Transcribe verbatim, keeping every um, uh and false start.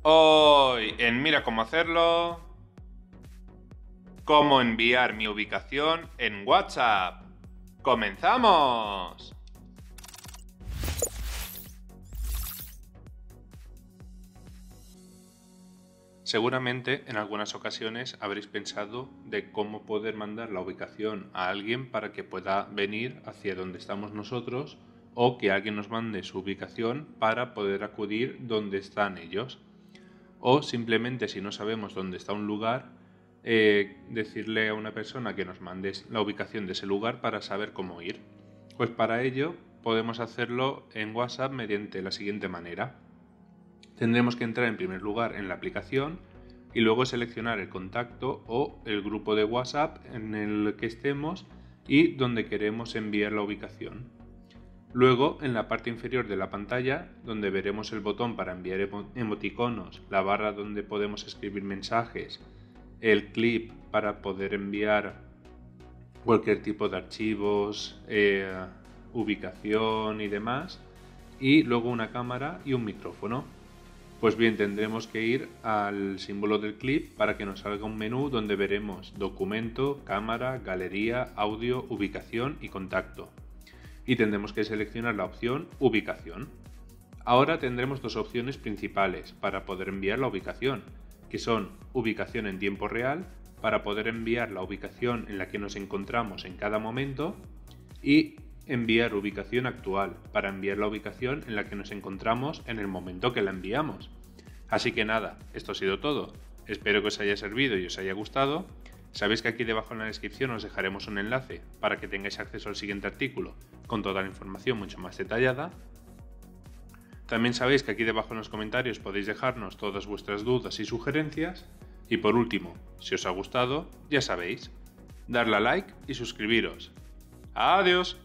Hoy en Mira cómo hacerlo, cómo enviar mi ubicación en WhatsApp. ¡Comenzamos! Seguramente en algunas ocasiones habréis pensado de cómo poder mandar la ubicación a alguien para que pueda venir hacia donde estamos nosotros, o que alguien nos mande su ubicación para poder acudir donde están ellos. O simplemente, si no sabemos dónde está un lugar, eh, decirle a una persona que nos mande la ubicación de ese lugar para saber cómo ir. Pues para ello podemos hacerlo en WhatsApp mediante la siguiente manera. Tendremos que entrar en primer lugar en la aplicación y luego seleccionar el contacto o el grupo de WhatsApp en el que estemos y donde queremos enviar la ubicación. Luego, en la parte inferior de la pantalla, donde veremos el botón para enviar emoticonos, la barra donde podemos escribir mensajes, el clip para poder enviar cualquier tipo de archivos, eh, ubicación y demás, y luego una cámara y un micrófono. Pues bien, tendremos que ir al símbolo del clip para que nos salga un menú donde veremos documento, cámara, galería, audio, ubicación y contacto. Y tendremos que seleccionar la opción ubicación. Ahora tendremos dos opciones principales para poder enviar la ubicación, que son ubicación en tiempo real, para poder enviar la ubicación en la que nos encontramos en cada momento, y enviar ubicación actual, para enviar la ubicación en la que nos encontramos en el momento que la enviamos. Así que nada, esto ha sido todo. Espero que os haya servido y os haya gustado. Sabéis que aquí debajo en la descripción os dejaremos un enlace para que tengáis acceso al siguiente artículo con toda la información mucho más detallada. También sabéis que aquí debajo en los comentarios podéis dejarnos todas vuestras dudas y sugerencias. Y por último, si os ha gustado, ya sabéis, darle a like y suscribiros. ¡Adiós!